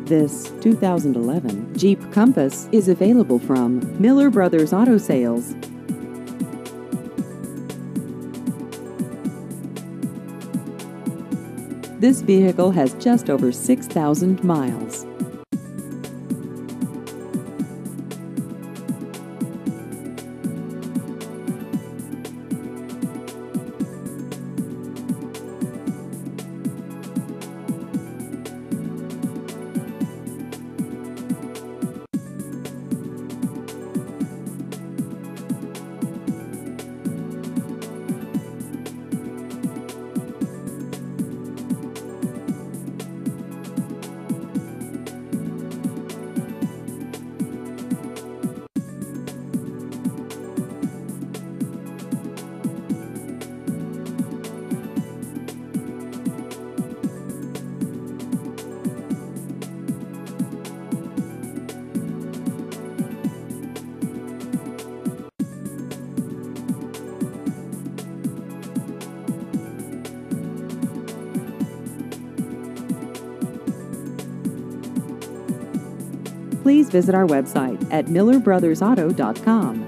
This 2011 Jeep Compass is available from Miller Brothers Auto Sales. This vehicle has just over 6,000 miles. Please visit our website at millerbrothersauto.com.